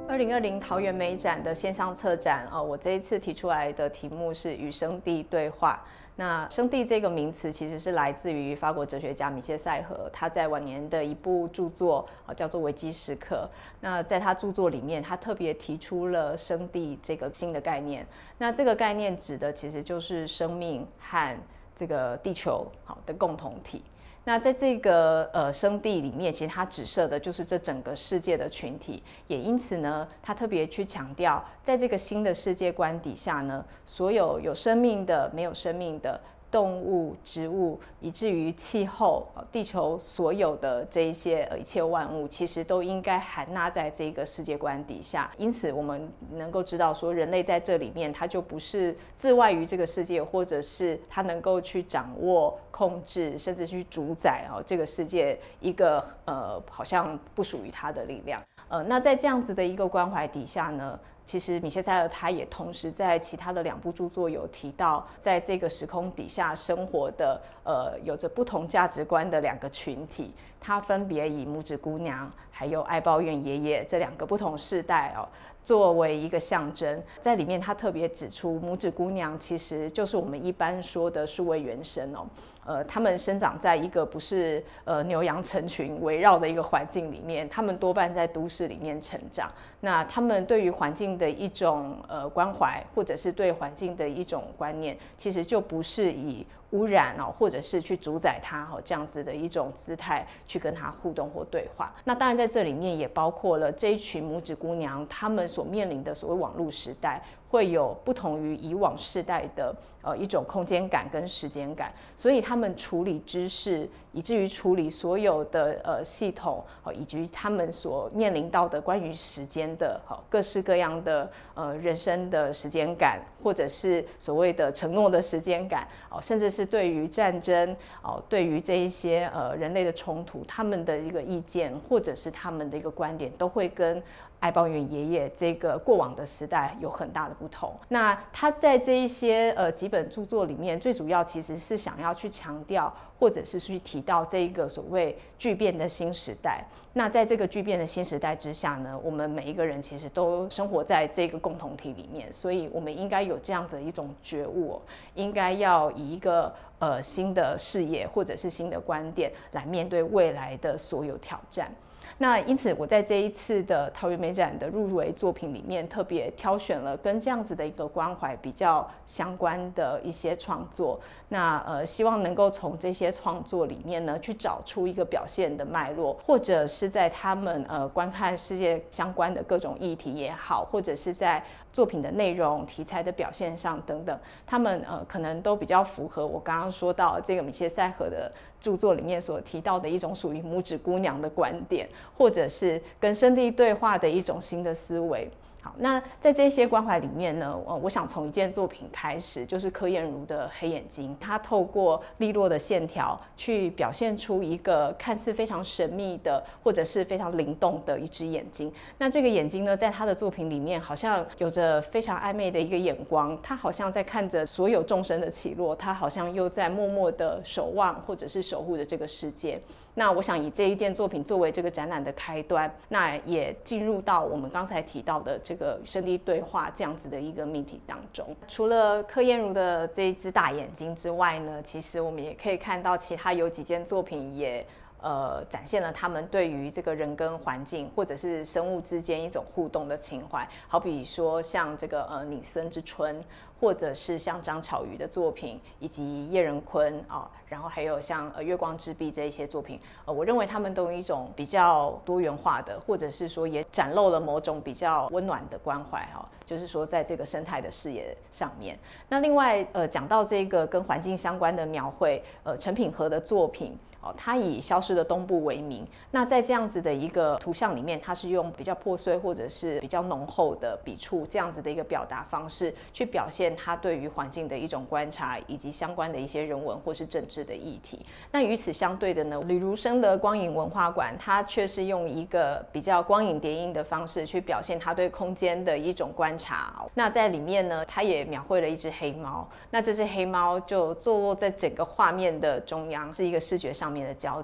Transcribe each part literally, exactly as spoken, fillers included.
二零二零桃园美展的线上策展，呃，我这一次提出来的题目是与生地对话。那生地这个名词其实是来自于法国哲学家米歇塞河，他在晚年的一部著作，呃、叫做《危机时刻》。那在他著作里面，他特别提出了生地这个新的概念。那这个概念指的其实就是生命和这个地球好的共同体。那在这个呃生地里面，其实它指涉的就是这整个世界的群体，也因此呢，他特别去强调，在这个新的世界观底下呢，所有有生命的、没有生命的动物、植物，以至于气候、地球所有的这一些一切万物，其实都应该含纳在这个世界观底下。因此，我们能够知道说，人类在这里面，他就不是自外于这个世界，或者是他能够去掌握、控制，甚至去主宰哦这个世界一个呃好像不属于他的力量。呃，那在这样子的一个关怀底下呢，其实米歇塞尔他也同时在其他的两部著作有提到，在这个时空底下生活的呃有着不同价值观的两个群体，他分别以拇指姑娘还有爱抱怨爷爷这两个不同世代哦作为一个象征。在里面他特别指出，拇指姑娘其实就是我们一般说的数位原生哦，呃，他们生长在一个不是呃牛羊成群围绕的一个环境里面，他们多半在都市里面成长。那他们对于环境的一种呃关怀，或者是对环境的一种观念，其实就不是以污染哦，或者是去主宰它哦这样子的一种姿态去跟它互动或对话。那当然在这里面也包括了这一群拇指姑娘，她们所面临的所谓网络时代，会有不同于以往世代的呃一种空间感跟时间感，所以他们处理知识，以至于处理所有的呃系统，呃、以及他们所面临到的关于时间的、呃、各式各样的呃人生的时间感，或者是所谓的承诺的时间感，呃、甚至是对于战争，呃、对于这一些呃人类的冲突，他们的一个意见或者是他们的一个观点，都会跟爱抱怨爷爷这个过往的时代有很大的不同。那他在这一些呃几本著作里面，最主要其实是想要去强调，或者是去提到这一个所谓巨变的新时代。那在这个巨变的新时代之下呢，我们每一个人其实都生活在这个共同体里面，所以我们应该有这样的一种觉悟哦，应该要以一个呃新的视野或者是新的观点来面对未来的所有挑战。那因此，我在这一次的桃园美展的入围作品里面，特别挑选了跟这样子的一个关怀比较相关的一些创作。那呃，希望能够从这些创作里面呢，去找出一个表现的脉络，或者是在他们呃观看世界相关的各种议题也好，或者是在作品的内容、题材的表现上等等，他们呃可能都比较符合我刚刚说到这个米歇塞河的著作里面所提到的一种属于拇指姑娘的观点，或者是跟生地对话的一种新的思维。好，那在这些关怀里面呢，呃，我想从一件作品开始，就是柯燕如的《黑眼睛》，它透过利落的线条去表现出一个看似非常神秘的，或者是非常灵动的一只眼睛。那这个眼睛呢，在他的作品里面好像有着非常暧昧的一个眼光，他好像在看着所有众生的起落，他好像又在默默的守望或者是守护着这个世界。那我想以这一件作品作为这个展览的开端，那也进入到我们刚才提到的这个生地对话这样子的一个命题当中。除了柯燕如的这一只大眼睛之外呢，其实我们也可以看到其他有几件作品也呃，展现了他们对于这个人跟环境或者是生物之间一种互动的情怀，好比说像这个呃《拟森之春》，或者是像张巧瑜的作品，以及叶仁坤啊，然后还有像呃《月光之壁》这一些作品，呃，我认为他们都有一种比较多元化的，或者是说也展露了某种比较温暖的关怀哈，就是说在这个生态的视野上面。那另外呃，讲到这个跟环境相关的描绘，呃，陈品和的作品。它以消失的东部为名，那在这样子的一个图像里面，它是用比较破碎或者是比较浓厚的笔触这样子的一个表达方式，去表现它对于环境的一种观察，以及相关的一些人文或是政治的议题。那与此相对的呢，吕如生的光影文化馆，它却是用一个比较光影叠映的方式去表现它对空间的一种观察。那在里面呢，它也描绘了一只黑猫，那这只黑猫就坐落在整个画面的中央，是一个视觉上面的焦点。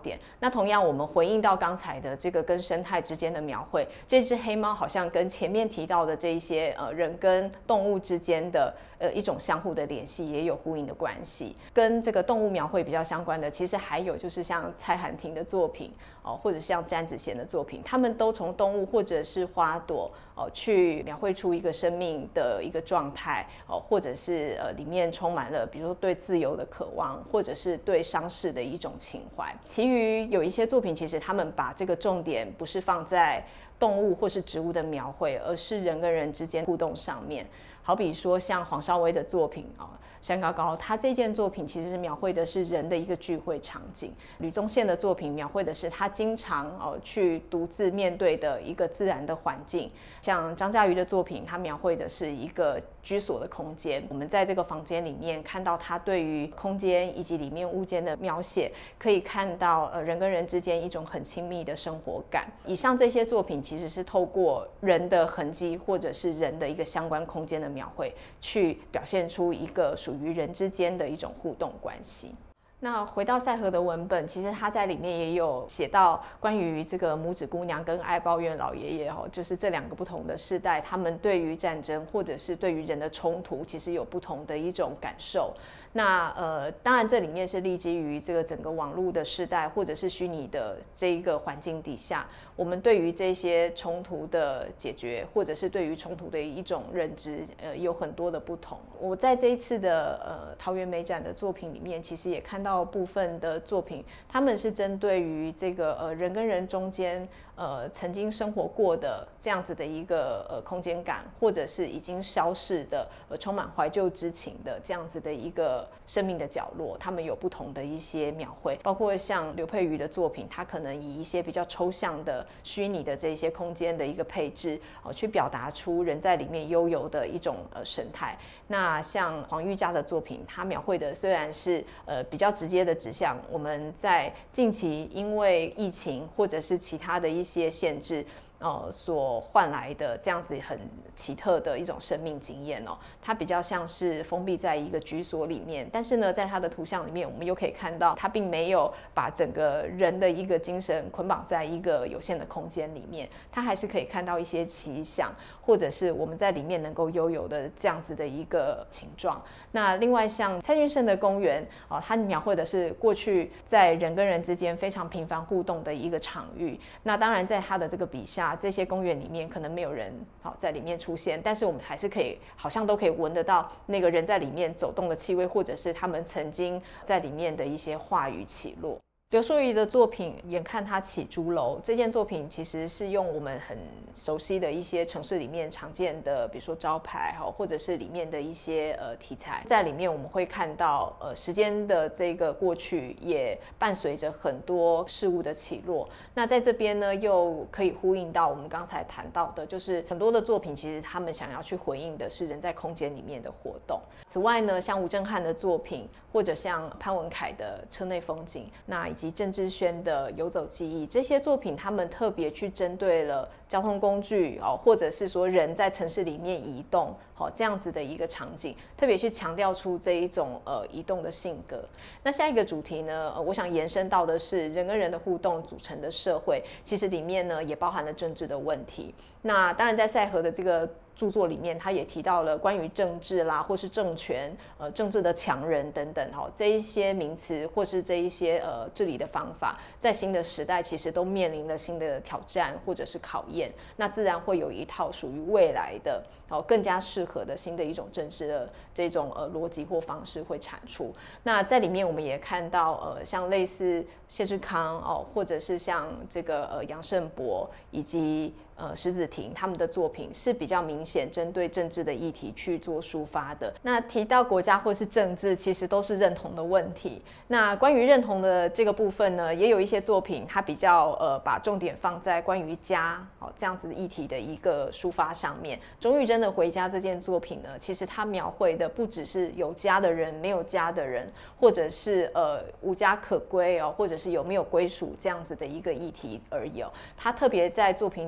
那同样，我们回应到刚才的这个跟生态之间的描绘，这只黑猫好像跟前面提到的这一些呃人跟动物之间的呃一种相互的联系也有呼应的关系。跟这个动物描绘比较相关的，其实还有就是像蔡涵婷的作品哦，或者像詹子贤的作品，他们都从动物或者是花朵哦去描绘出一个生命的一个状态哦，或者是呃里面充满了比如说对自由的渴望，或者是对伤逝的一种情怀。其余有一些作品，其实他们把这个重点不是放在动物或是植物的描绘，而是人跟人之间互动上面。好比说像黄绍威的作品啊，山高高，他这件作品其实是描绘的是人的一个聚会场景。吕宗宪的作品描绘的是他经常哦去独自面对的一个自然的环境。像张嘉瑜的作品，他描绘的是一个居所的空间。我们在这个房间里面看到他对于空间以及里面物件的描写，可以看到呃人跟人之间一种很亲密的生活感。以上这些作品其实是透过人的痕迹或者是人的一个相关空间的描绘，去表现出一个属于人之间的一种互动关系。那回到赛荷的文本，其实他在里面也有写到关于这个拇指姑娘跟爱抱怨老爷爷哦，就是这两个不同的世代，他们对于战争或者是对于人的冲突，其实有不同的一种感受。那呃，当然这里面是立基于这个整个网络的世代或者是虚拟的这一个环境底下，我们对于这些冲突的解决，或者是对于冲突的一种认知，呃，有很多的不同。我在这一次的呃桃园美展的作品里面，其实也看到部分的作品，他们是针对于这个呃人跟人中间呃曾经生活过的这样子的一个呃空间感，或者是已经消逝的呃充满怀旧之情的这样子的一个生命的角落，他们有不同的一些描绘，包括像刘佩瑜的作品，他可能以一些比较抽象的虚拟的这些空间的一个配置哦，去表达出人在里面悠游的一种呃神态。那像黄玉嘉的作品，他描绘的虽然是呃比较直接的指向我们在近期因为疫情或者是其他的一些限制呃所换来的这样子很奇特的一种生命经验哦，它比较像是封闭在一个居所里面，但是呢，在它的图像里面，我们又可以看到，它并没有把整个人的一个精神捆绑在一个有限的空间里面，它还是可以看到一些奇想，或者是我们在里面能够悠游的这样子的一个情状。那另外像蔡君胜的公园哦，它描绘的是过去在人跟人之间非常频繁互动的一个场域。那当然，在他的这个笔下，这些公园里面可能没有人好在里面出现，但是我们还是可以好像都可以闻得到那个人在里面走动的气味，或者是他们曾经在里面的一些话语起落。刘淑仪的作品《眼看他起朱楼》这件作品，其实是用我们很熟悉的一些城市里面常见的，比如说招牌或者是里面的一些呃题材，在里面我们会看到呃时间的这个过去，也伴随着很多事物的起落。那在这边呢，又可以呼应到我们刚才谈到的，就是很多的作品其实他们想要去回应的是人在空间里面的活动。此外呢，像吴正翰的作品，或者像潘文凯的车内风景，那以及郑智轩的游走记忆，这些作品他们特别去针对了交通工具哦，或者是说人在城市里面移动好这样子的一个场景，特别去强调出这一种呃移动的性格。那下一个主题呢，呃、我想延伸到的是人跟人的互动组成的社会，其实里面呢也包含了政治的问题。那当然在赛荷的这个著作里面，他也提到了关于政治啦，或是政权、呃政治的强人等等哈，这一些名词或是这一些呃治理的方法，在新的时代其实都面临了新的挑战或者是考验。那自然会有一套属于未来的哦更加适合的新的一种政治的这种呃逻辑或方式会产出。那在里面我们也看到呃像类似谢志康哦，或者是像这个呃杨胜博以及呃石子婷他们的作品是比较明显针对政治的议题去做抒发的。那提到国家或是政治，其实都是认同的问题。那关于认同的这个部分呢，也有一些作品它比较呃把重点放在关于家哦这样子议题的一个抒发上面。钟玉珍的《回家》这件作品呢，其实它描绘的不只是有家的人、没有家的人，或者是呃无家可归哦，或者是有没有归属这样子的一个议题而已哦。他特别在作品里面去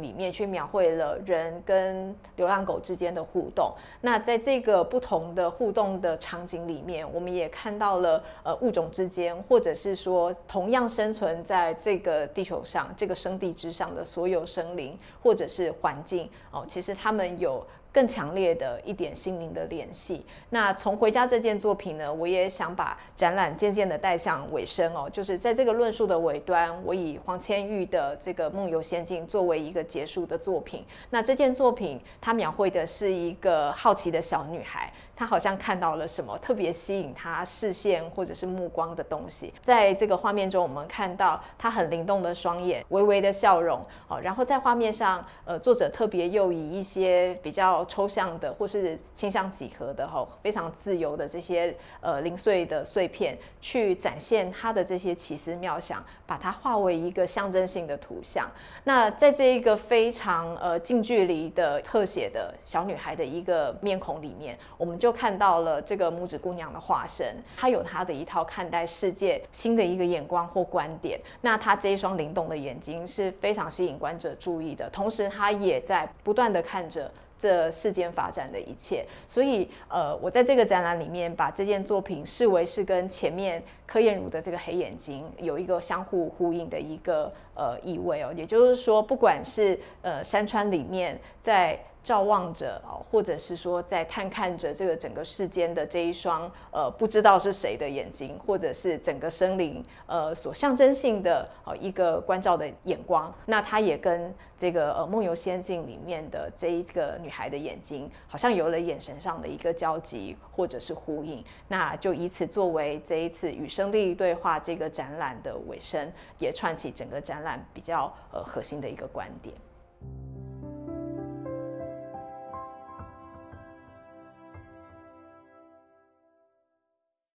去描绘了人跟流浪狗之间的互动。那在这个不同的互动的场景里面，我们也看到了呃物种之间，或者是说同样生存在这个地球上、这个生地之上的所有生灵或者是环境哦，其实他们有更强烈的一点心灵的联系。那从回家这件作品呢，我也想把展览渐渐的带向尾声哦，就是在这个论述的尾端，我以黄千玉的这个《梦游仙境》作为一个结束的作品。那这件作品它描绘的是一个好奇的小女孩，她好像看到了什么特别吸引她视线或者是目光的东西。在这个画面中，我们看到她很灵动的双眼，微微的笑容哦，然后在画面上，呃，作者特别又以一些比较抽象的或是倾向几何的哈，非常自由的这些呃零碎的碎片，去展现它的这些奇思妙想，把它化为一个象征性的图像。那在这一个非常呃近距离的特写的小女孩的一个面孔里面，我们就看到了这个拇指姑娘的化身，她有她的一套看待世界新的一个眼光或观点。那她这一双灵动的眼睛是非常吸引观者注意的，同时她也在不断的看着这世间发展的一切。所以呃，我在这个展览里面把这件作品视为是跟前面柯彦儒的这个黑眼睛有一个相互呼应的一个呃意味哦。也就是说，不管是呃山川里面在照望着，或者是说在探看着这个整个世间的这一双呃不知道是谁的眼睛，或者是整个生灵呃所象征性的呃一个关照的眼光，那它也跟这个呃梦游仙境里面的这一个女孩的眼睛好像有了眼神上的一个交集或者是呼应。那就以此作为这一次与生地对话这个展览的尾声，也串起整个展览比较呃核心的一个观点。